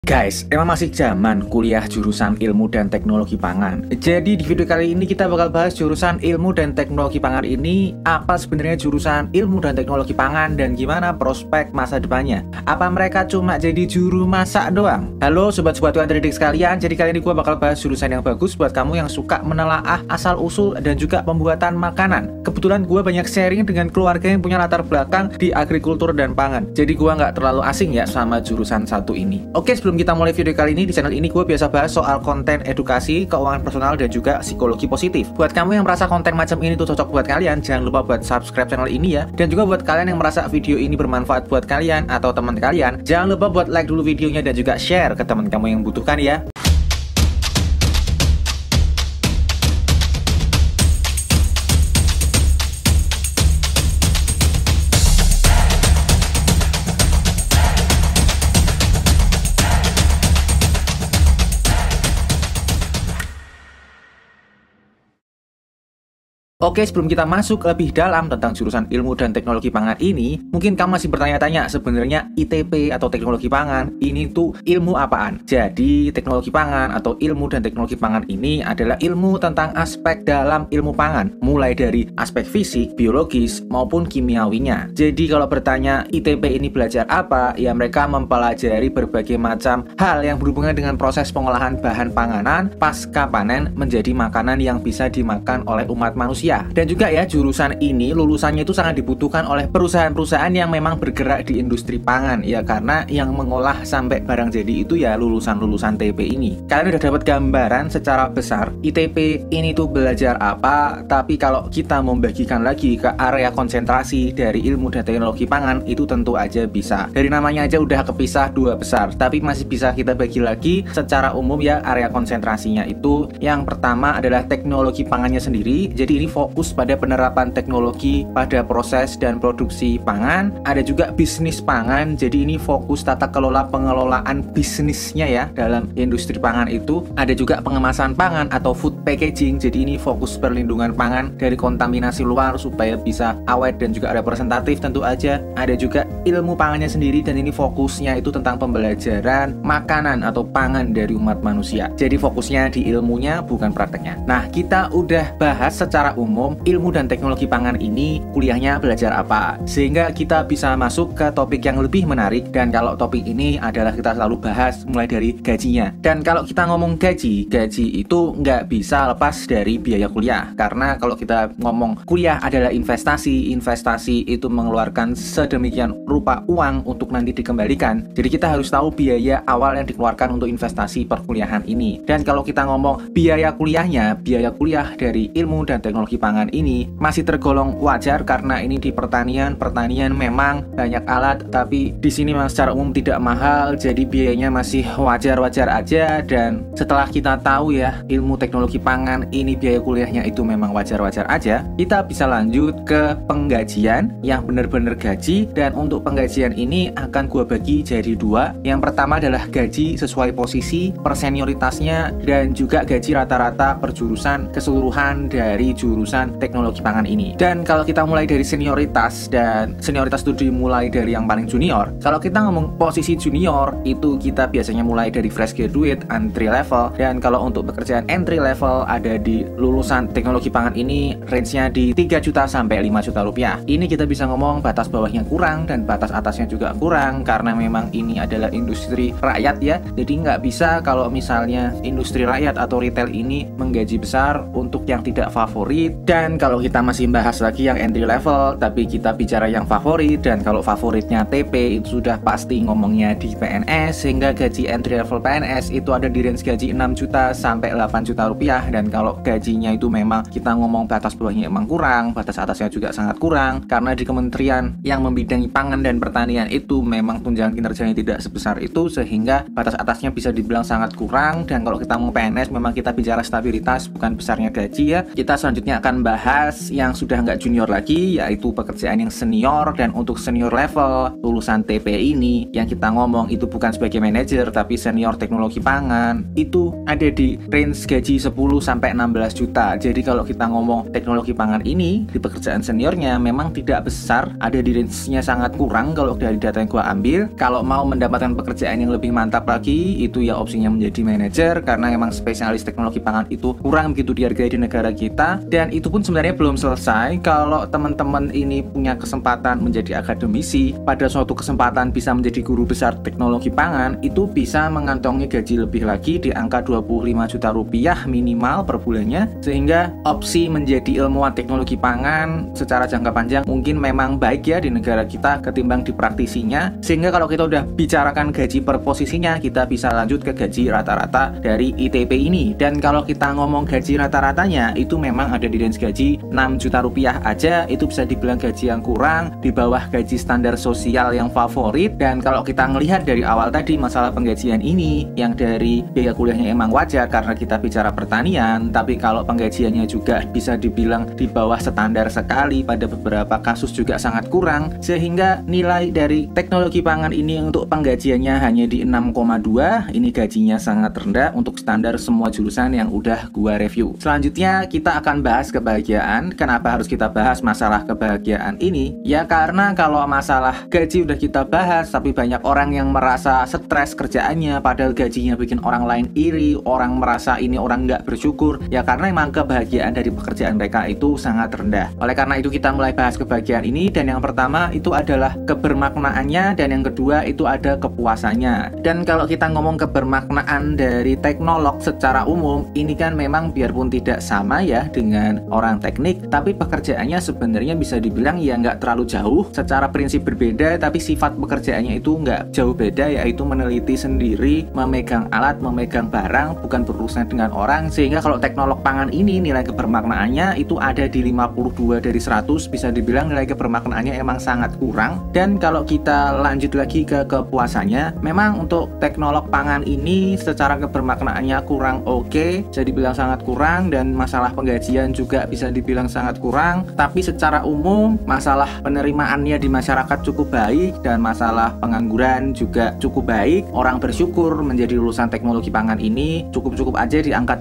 Guys, emang masih zaman kuliah jurusan ilmu dan teknologi pangan. Jadi di video kali ini kita bakal bahas jurusan ilmu dan teknologi pangan ini. Apa sebenarnya jurusan ilmu dan teknologi pangan dan gimana prospek masa depannya? Apa mereka cuma jadi juru masak doang? Halo sobat-sobat Tridik sekalian, jadi kali ini gue bakal bahas jurusan yang bagus buat kamu yang suka menelaah asal-usul dan juga pembuatan makanan. Kebetulan gue banyak sharing dengan keluarga yang punya latar belakang di agrikultur dan pangan. Jadi gue nggak terlalu asing ya sama jurusan satu ini. Oke, sebelum kita mulai video kali ini, di channel ini gue biasa bahas soal konten edukasi, keuangan personal, dan juga psikologi positif. Buat kamu yang merasa konten macam ini tuh cocok buat kalian, jangan lupa buat subscribe channel ini ya. Dan juga buat kalian yang merasa video ini bermanfaat buat kalian atau teman kalian, jangan lupa buat like dulu videonya dan juga share ke teman kamu yang butuhkan ya. Oke, sebelum kita masuk lebih dalam tentang jurusan ilmu dan teknologi pangan ini, mungkin kamu masih bertanya-tanya sebenarnya ITP atau teknologi pangan ini tuh ilmu apaan? Jadi, teknologi pangan atau ilmu dan teknologi pangan ini adalah ilmu tentang aspek dalam ilmu pangan, mulai dari aspek fisik, biologis, maupun kimiawinya. Jadi, kalau bertanya ITP ini belajar apa? Ya, mereka mempelajari berbagai macam hal yang berhubungan dengan proses pengolahan bahan panganan pasca panen menjadi makanan yang bisa dimakan oleh umat manusia. Dan juga ya, jurusan ini lulusannya itu sangat dibutuhkan oleh perusahaan-perusahaan yang memang bergerak di industri pangan ya, karena yang mengolah sampai barang jadi itu ya lulusan-lulusan TP ini. Kalian udah dapat gambaran secara besar ITP ini tuh belajar apa, tapi kalau kita membagikan lagi ke area konsentrasi dari ilmu dan teknologi pangan itu tentu aja bisa. Dari namanya aja udah kepisah dua besar, tapi masih bisa kita bagi lagi secara umum ya. Area konsentrasinya itu yang pertama adalah teknologi pangannya sendiri. Jadi ini fokus pada penerapan teknologi pada proses dan produksi pangan. Ada juga bisnis pangan, jadi ini fokus tata kelola pengelolaan bisnisnya ya dalam industri pangan itu. Ada juga pengemasan pangan atau food packaging, jadi ini fokus perlindungan pangan dari kontaminasi luar supaya bisa awet dan juga representatif tentu aja. Ada juga ilmu pangannya sendiri dan ini fokusnya itu tentang pembelajaran makanan atau pangan dari umat manusia. Jadi fokusnya di ilmunya bukan prakteknya. Nah, kita udah bahas secara umum ilmu dan teknologi pangan ini kuliahnya belajar apa, sehingga kita bisa masuk ke topik yang lebih menarik. Dan kalau topik ini adalah kita selalu bahas mulai dari gajinya. Dan kalau kita ngomong gaji itu nggak bisa lepas dari biaya kuliah, karena kalau kita ngomong kuliah adalah investasi itu mengeluarkan sedemikian rupa uang untuk nanti dikembalikan. Jadi kita harus tahu biaya awal yang dikeluarkan untuk investasi perkuliahan ini. Dan kalau kita ngomong biaya kuliahnya, biaya kuliah dari ilmu dan teknologi pangan ini masih tergolong wajar karena ini di pertanian memang banyak alat, tapi di sini memang secara umum tidak mahal, jadi biayanya masih wajar-wajar aja. Dan setelah kita tahu ya ilmu teknologi pangan ini biaya kuliahnya itu memang wajar-wajar aja, kita bisa lanjut ke penggajian yang benar-benar gaji. Dan untuk penggajian ini akan gua bagi jadi dua. Yang pertama adalah gaji sesuai posisi per senioritasnya, dan juga gaji rata-rata per jurusan keseluruhan dari jurusan teknologi pangan ini. Dan kalau kita mulai dari senioritas, dan senioritas itu dimulai dari yang paling junior. Kalau kita ngomong posisi junior itu kita biasanya mulai dari fresh graduate, entry level. Dan kalau untuk pekerjaan entry level ada di lulusan teknologi pangan ini range-nya di 3 juta sampai 5 juta rupiah. Ini kita bisa ngomong batas bawahnya kurang dan batas atasnya juga kurang, karena memang ini adalah industri rakyat ya. Jadi nggak bisa kalau misalnya industri rakyat atau retail ini menggaji besar untuk yang tidak favorit. Dan kalau kita masih bahas lagi yang entry level, tapi kita bicara yang favorit, dan kalau favoritnya TP itu sudah pasti ngomongnya di PNS, sehingga gaji entry level PNS itu ada di range gaji 6 juta sampai 8 juta rupiah. Dan kalau gajinya itu memang kita ngomong batas bawahnya emang kurang, batas atasnya juga sangat kurang, karena di kementerian yang membidangi pangan dan pertanian itu memang tunjangan kinerjanya tidak sebesar itu, sehingga batas atasnya bisa dibilang sangat kurang. Dan kalau kita mau PNS memang kita bicara stabilitas bukan besarnya gaji ya. Kita selanjutnya akan bahas yang sudah nggak junior lagi, yaitu pekerjaan yang senior. Dan untuk senior level lulusan TP ini, yang kita ngomong itu bukan sebagai manajer tapi senior teknologi pangan, itu ada di range gaji 10-16 juta. Jadi kalau kita ngomong teknologi pangan ini di pekerjaan seniornya memang tidak besar, ada di range-nya sangat kurang kalau dari data yang gua ambil. Kalau mau mendapatkan pekerjaan yang lebih mantap lagi, itu ya opsinya menjadi manajer, karena emang spesialis teknologi pangan itu kurang begitu dihargai di negara kita. Dan itu pun sebenarnya belum selesai. Kalau teman-teman ini punya kesempatan menjadi akademisi, pada suatu kesempatan bisa menjadi guru besar teknologi pangan, itu bisa mengantongi gaji lebih lagi di angka 25 juta rupiah minimal per bulannya. Sehingga opsi menjadi ilmuwan teknologi pangan secara jangka panjang mungkin memang baik ya di negara kita ketimbang di praktisinya. Sehingga kalau kita udah bicarakan gaji per posisinya, kita bisa lanjut ke gaji rata-rata dari ITP ini. Dan kalau kita ngomong gaji rata-ratanya, itu memang ada di range gaji 6 juta rupiah aja. Itu bisa dibilang gaji yang kurang, di bawah gaji standar sosial yang favorit. Dan kalau kita ngelihat dari awal tadi masalah penggajian ini, yang dari biaya kuliahnya emang wajar karena kita bicara pertanian, tapi kalau penggajiannya juga bisa dibilang di bawah standar sekali, pada beberapa kasus juga sangat kurang. Sehingga nilai dari teknologi pangan ini untuk penggajiannya hanya di 6,2. Ini gajinya sangat rendah untuk standar semua jurusan yang udah gua review. Selanjutnya kita akan bahas kebahagiaan. Kenapa harus kita bahas masalah kebahagiaan ini? Ya karena kalau masalah gaji udah kita bahas, tapi banyak orang yang merasa stres kerjaannya padahal gajinya bikin orang lain iri, orang merasa ini orang nggak bersyukur. Ya karena emang kebahagiaan dari pekerjaan mereka itu sangat rendah. Oleh karena itu kita mulai bahas kebahagiaan ini. Dan yang pertama itu adalah kebermaknaannya, dan yang kedua itu ada kepuasannya. Dan kalau kita ngomong kebermaknaan dari teknolog secara umum, ini kan memang biarpun tidak sama ya dengan orang teknik, tapi pekerjaannya sebenarnya bisa dibilang ya nggak terlalu jauh. Secara prinsip berbeda, tapi sifat pekerjaannya itu nggak jauh beda, yaitu meneliti sendiri, memegang alat, memegang barang, bukan berurusan dengan orang. Sehingga kalau teknolog pangan ini nilai kebermaknaannya itu ada di 52 dari 100, bisa dibilang nilai kebermaknaannya emang sangat kurang. Dan kalau kita lanjut lagi ke kepuasannya, memang untuk teknolog pangan ini secara kebermaknaannya kurang oke, bisa dibilang sangat kurang. Dan masalah penggajian juga bisa dibilang sangat kurang. Tapi secara umum masalah penerimaannya di masyarakat cukup baik, dan masalah pengangguran juga cukup baik. Orang bersyukur menjadi lulusan teknologi pangan ini cukup-cukup aja di angka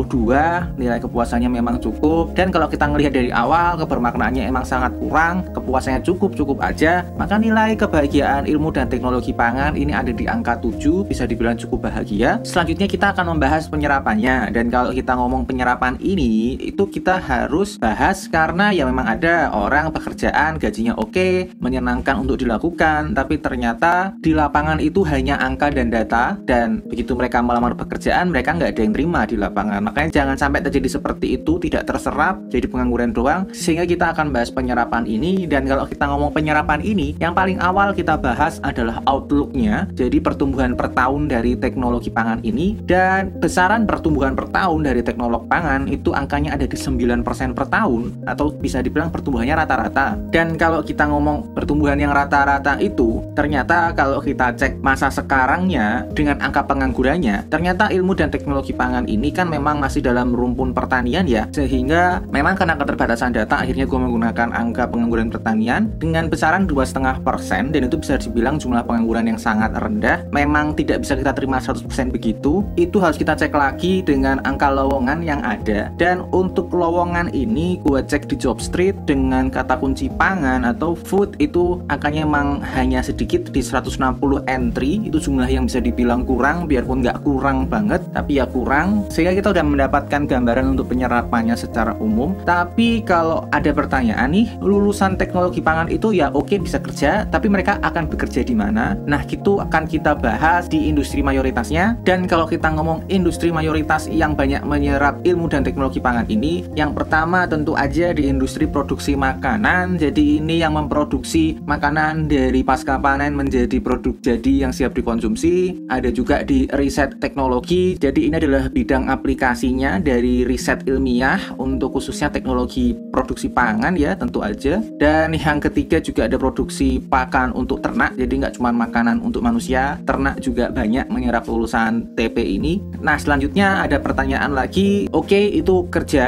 72. Nilai kepuasannya memang cukup. Dan kalau kita ngelihat dari awal kebermaknaannya emang sangat kurang, kepuasannya cukup-cukup aja, maka nilai kebahagiaan ilmu dan teknologi pangan ini ada di angka 7, bisa dibilang cukup bahagia. Selanjutnya kita akan membahas penyerapannya. Dan kalau kita ngomong penyerapan ini, itu kita harus bahas karena ya memang ada orang pekerjaan gajinya oke, menyenangkan untuk dilakukan, tapi ternyata di lapangan itu hanya angka dan data, dan begitu mereka melamar pekerjaan mereka nggak ada yang terima di lapangan. Makanya jangan sampai terjadi seperti itu, tidak terserap, jadi pengangguran doang. Sehingga kita akan bahas penyerapan ini. Dan kalau kita ngomong penyerapan ini, yang paling awal kita bahas adalah outlook-nya, jadi pertumbuhan per tahun dari teknologi pangan ini. Dan besaran pertumbuhan per tahun dari teknolog pangan itu angkanya ada di 9% per tahun, atau bisa dibilang pertumbuhannya rata-rata. Dan kalau kita ngomong pertumbuhan yang rata-rata itu, ternyata kalau kita cek masa sekarangnya dengan angka penganggurannya, ternyata ilmu dan teknologi pangan ini kan memang masih dalam rumpun pertanian ya. Sehingga memang karena keterbatasan data, akhirnya gue menggunakan angka pengangguran pertanian dengan besaran 2,5%, dan itu bisa dibilang jumlah pengangguran yang sangat rendah. Memang tidak bisa kita terima 100% begitu. Itu harus kita cek lagi dengan angka lowongan yang ada. Dan untuk lowongan ini gue cek di Jobstreet dengan kata kunci pangan atau food, itu angkanya emang hanya sedikit di 160 entry. Itu jumlah yang bisa dibilang kurang, biarpun nggak kurang banget, tapi ya kurang. Sehingga kita udah mendapatkan gambaran untuk penyerapannya secara umum. Tapi kalau ada pertanyaan nih, lulusan teknologi pangan itu ya oke bisa kerja, tapi mereka akan bekerja di mana? Nah, itu akan kita bahas di industri mayoritasnya. Dan kalau kita ngomong industri mayoritas yang banyak menyerap ilmu dan teknologi pangan ini, yang pertama tentu aja di industri produksi makanan. Jadi ini yang memproduksi makanan dari pasca panen menjadi produk jadi yang siap dikonsumsi. Ada juga di riset teknologi. Jadi ini adalah bidang aplikasinya dari riset ilmiah untuk khususnya teknologi produksi pangan ya tentu aja. Dan yang ketiga juga ada produksi pakan untuk ternak. Jadi nggak cuma makanan untuk manusia, ternak juga banyak menyerap lulusan TP ini. Nah, selanjutnya ada pertanyaan lagi. Oke, itu kerja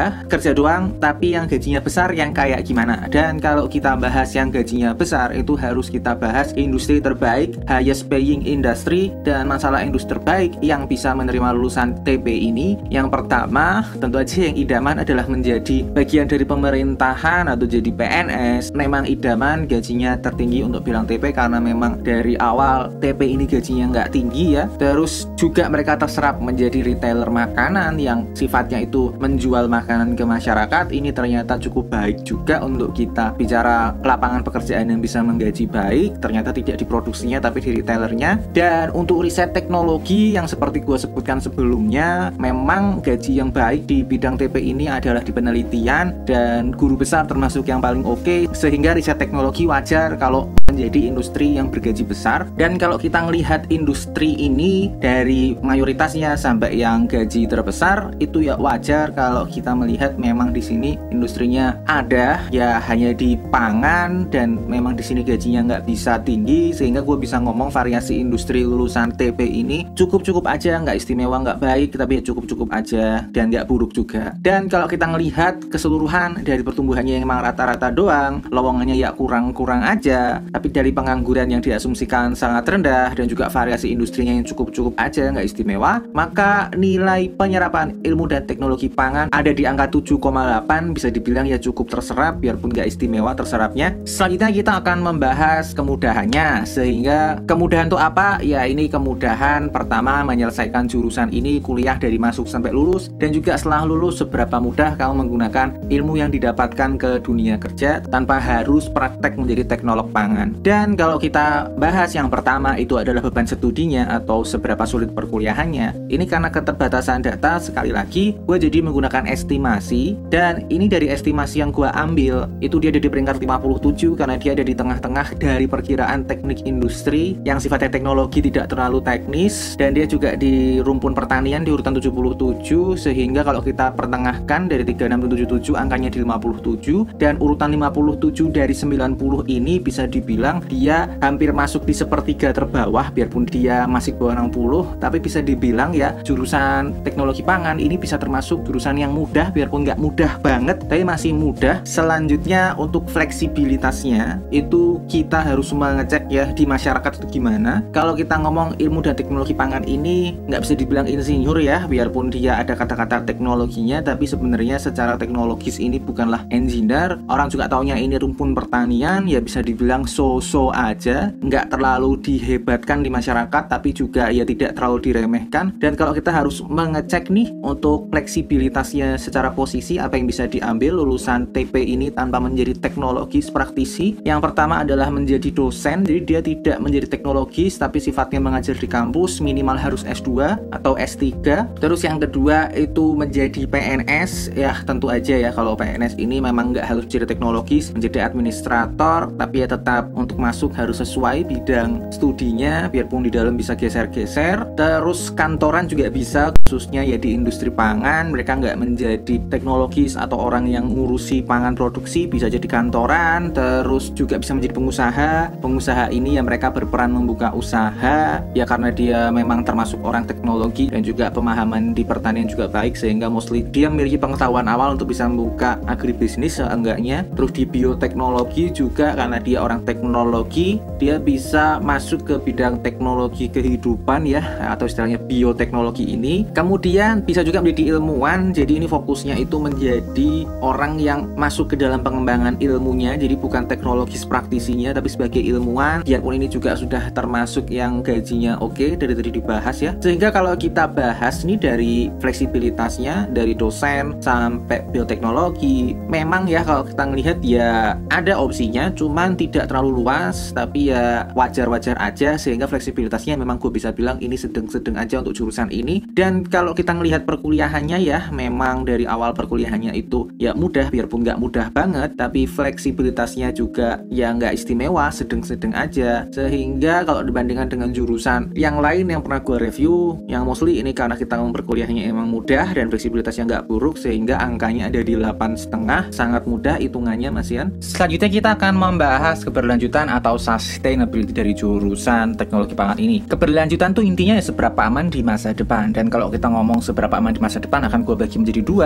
kerja doang, tapi yang gajinya besar yang kayak gimana. Dan kalau kita bahas yang gajinya besar, itu harus kita bahas industri terbaik, highest paying industry. Dan masalah industri terbaik yang bisa menerima lulusan TP ini, yang pertama tentu aja yang idaman adalah menjadi bagian dari pemerintahan atau jadi PNS. Memang idaman gajinya tertinggi untuk bilang TP, karena memang dari awal TP ini gajinya nggak tinggi ya. Terus juga mereka terserap menjadi retailer makanan yang sifatnya itu menjual makanan ke masyarakat. Ini ternyata cukup baik juga untuk kita bicara lapangan pekerjaan yang bisa menggaji baik. Ternyata tidak di produksinya tapi di retailernya. Dan untuk riset teknologi yang seperti gue sebutkan sebelumnya, memang gaji yang baik di bidang TP ini adalah di penelitian, dan guru besar termasuk yang paling oke, sehingga riset teknologi wajar kalau menjadi industri yang bergaji besar. Dan kalau kita melihat industri ini dari mayoritasnya sampai yang gaji terbesar, itu ya wajar kalau kita melihat memang di sini industrinya ada ya hanya di pangan, dan memang di sini gajinya nggak bisa tinggi, sehingga gue bisa ngomong variasi industri lulusan TP ini cukup-cukup aja, nggak istimewa, nggak baik, tapi ya cukup-cukup aja dan nggak buruk juga. Dan kalau kita melihat keseluruhan dari pertumbuhannya yang memang rata-rata doang, lowongannya ya kurang-kurang aja, tapi dari pengangguran yang diasumsikan sangat rendah dan juga variasi industrinya yang cukup-cukup aja, nggak istimewa, maka nilai penyerapan ilmu dan teknologi pangan ada di angka 7,8, bisa dibilang ya cukup terserap, biarpun nggak istimewa terserapnya. Selanjutnya kita akan membahas kemudahannya. Sehingga kemudahan itu apa? Ya ini kemudahan pertama menyelesaikan jurusan ini, kuliah dari masuk sampai lulus, dan juga setelah lulus seberapa mudah kamu menggunakan ilmu yang didapatkan ke dunia kerja tanpa harus praktek menjadi teknolog pangan. Dan kalau kita bahas yang pertama itu adalah beban studinya atau seberapa sulit perkuliahannya. Ini karena keterbatasan data, sekali lagi gue jadi menggunakan estimasi, dan ini dari estimasi yang gue ambil itu dia ada di peringkat 57 karena dia ada di tengah-tengah dari perkiraan teknik industri yang sifatnya teknologi tidak terlalu teknis, dan dia juga di rumpun pertanian di urutan 77, sehingga kalau kita pertengahkan dari 3677 angkanya di 57, dan urutan 57 dari 90 ini bisa dibilang dia hampir masuk di sepertiga terbawah, biarpun dia masih bawah 60, tapi bisa dibilang ya jurusan teknologi pangan ini bisa termasuk jurusan yang mudah, biarpun nggak mudah banget tapi masih mudah. Selanjutnya untuk fleksibilitasnya itu kita harus mengecek ya di masyarakat itu gimana. Kalau kita ngomong ilmu dan teknologi pangan ini nggak bisa dibilang insinyur ya, biarpun dia ada kata-kata teknologinya, tapi sebenarnya secara teknologis ini bukanlah engineer. Orang juga taunya ini rumpun pertanian, ya bisa dibilang so-so aja, nggak terlalu dihebatkan di masyarakat, tapi juga ya tidak terlalu diremehkan. Dan kalau kita harus mengecek nih untuk fleksibilitasnya secara posisi, apa yang bisa diambil lulusan TP ini tanpa menjadi teknologis praktisi. Yang pertama adalah menjadi dosen, jadi dia tidak menjadi teknologis tapi sifatnya mengajar di kampus, minimal harus S2 atau S3. Terus yang kedua itu menjadi PNS, ya tentu aja ya kalau PNS ini memang nggak harus jadi teknologis, menjadi administrator, tapi ya tetap untuk masuk harus sesuai bidang studinya, biarpun di dalam bisa geser-geser. Terus kantoran juga bisa, khususnya ya di industri pangan, mereka nggak menjadi teknologis atau orang yang ngurusi pangan produksi, bisa jadi kantoran. Terus juga bisa menjadi pengusaha ini ya mereka berperan membuka usaha ya karena dia memang termasuk orang teknologi dan juga pemahaman di pertanian juga baik, sehingga mostly dia memiliki pengetahuan awal untuk bisa membuka agribisnis seenggaknya. Terus di bioteknologi juga karena dia orang teknologi, dia bisa masuk ke bidang teknologi kehidupan ya, atau istilahnya bioteknologi ini. Kemudian bisa juga menjadi ilmuwan, jadi ini fokusnya itu menjadi orang yang masuk ke dalam pengembangan ilmunya, jadi bukan teknologis praktisinya tapi sebagai ilmuwan, biarpun ini juga sudah termasuk yang gajinya oke dari tadi dibahas ya. Sehingga kalau kita bahas nih dari fleksibilitasnya dari dosen sampai bioteknologi, memang ya kalau kita ngelihat ya ada opsinya, cuman tidak terlalu luas, tapi ya wajar-wajar aja, sehingga fleksibilitasnya memang gue bisa bilang ini sedang-sedang aja untuk jurusan ini. Dan kalau kita ngelihat perkuliahannya ya memang dari awal perkuliahannya itu ya mudah, biarpun nggak mudah banget, tapi fleksibilitasnya juga ya nggak istimewa, sedang-sedang aja. Sehingga kalau dibandingkan dengan jurusan yang lain yang pernah gue review, yang mostly ini karena kita ngomong perkuliahannya emang mudah dan fleksibilitasnya nggak buruk, sehingga angkanya ada di 8,5, sangat mudah hitungannya Mas Ian. Selanjutnya kita akan membahas keberlanjutan atau sustainability dari jurusan teknologi pangan ini. Keberlanjutan tuh intinya ya seberapa aman di masa depan, dan kalau kita ngomong seberapa aman di masa depan akan gue bagi menjadi dua. Yang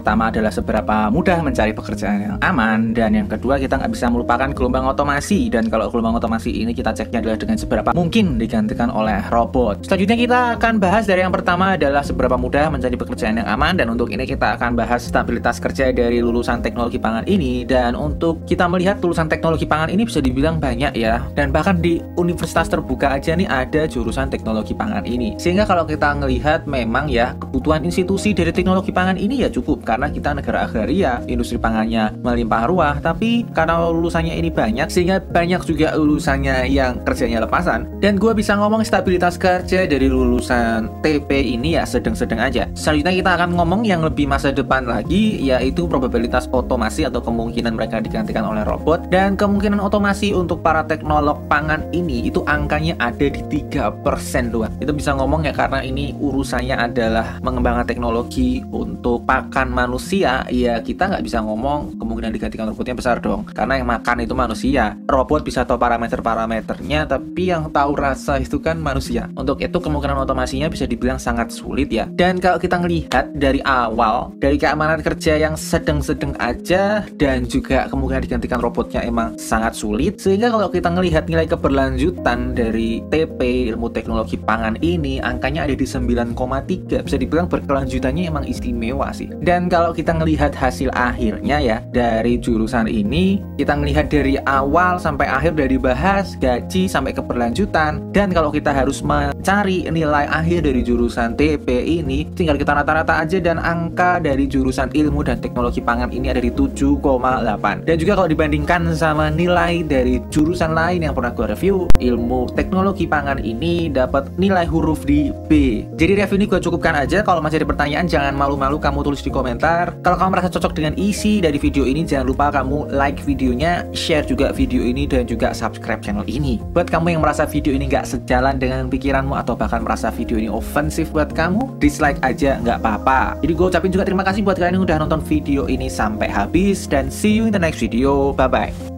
pertama adalah seberapa mudah mencari pekerjaan yang aman, dan yang kedua kita nggak bisa melupakan gelombang otomasi. Dan kalau gelombang otomasi ini kita ceknya adalah dengan seberapa mungkin digantikan oleh robot. Selanjutnya kita akan bahas dari yang pertama adalah seberapa mudah mencari pekerjaan yang aman, dan untuk ini kita akan bahas stabilitas kerja dari lulusan teknologi pangan ini. Dan untuk kita melihat lulusan teknologi pangan ini bisa dibilang banyak ya, dan bahkan di universitas terbuka aja nih ada jurusan teknologi pangan ini. Sehingga kalau kita ngelihat memang ya kebutuhan institusi dari teknologi pangan ini ya cukup, karena kita negara agraria, industri pangannya melimpah ruah. Tapi karena lulusannya ini banyak, sehingga banyak juga lulusannya yang kerjanya lepasan. Dan gue bisa ngomong stabilitas kerja dari lulusan TP ini ya sedang-sedang aja. Selanjutnya kita akan ngomong yang lebih masa depan lagi, yaitu probabilitas otomasi atau kemungkinan mereka digantikan oleh robot. Dan kemungkinan otomasi untuk para teknolog pangan ini itu angkanya ada di 3% doang. Itu bisa ngomong ya, karena ini urusannya adalah mengembangkan teknologi untuk pakan manusia. Ya kita nggak bisa ngomong kemungkinan digantikan robotnya besar dong, karena yang makan itu manusia. Robot bisa tahu parameternya, tapi yang tahu rasa itu kan manusia. Untuk itu kemungkinan otomasinya bisa dibilang sangat sulit ya. Dan kalau kita ngelihat dari awal, dari keamanan kerja yang sedang-sedang aja, dan juga kemungkinan digantikan robotnya emang sangat sulit. Sehingga kalau kita ngelihat nilai keberlanjutan dari TP ilmu teknologi pangan ini, angkanya ada di 9,3. Bisa dibilang berkelanjutannya emang istimewa sih. Dan kalau kita ngelihat hasil akhirnya ya dari jurusan ini, kita ngelihat dari awal sampai akhir udah dibahas, gaji sampai keberlanjutan. Dan kalau kita harus mencari nilai akhir dari jurusan TP ini, tinggal kita rata-rata aja, dan angka dari jurusan ilmu dan teknologi pangan ini ada di 7,8. Dan juga kalau dibandingkan sama nilai dari jurusan lain yang pernah gue review, ilmu teknologi pangan ini dapat nilai huruf di B. Jadi review ini gue cukupkan aja. Kalau masih ada pertanyaan, jangan malu-malu kamu tulis di komentar. Kalau kamu merasa cocok dengan isi dari video ini, jangan lupa kamu like videonya, share juga video ini, dan juga subscribe channel ini. Buat kamu yang merasa video ini nggak sejalan dengan pikiranmu, atau bahkan merasa video ini ofensif buat kamu, dislike aja nggak apa-apa. Jadi gue ucapin juga terima kasih buat kalian yang udah nonton video ini sampai habis, dan see you in the next video. Bye-bye.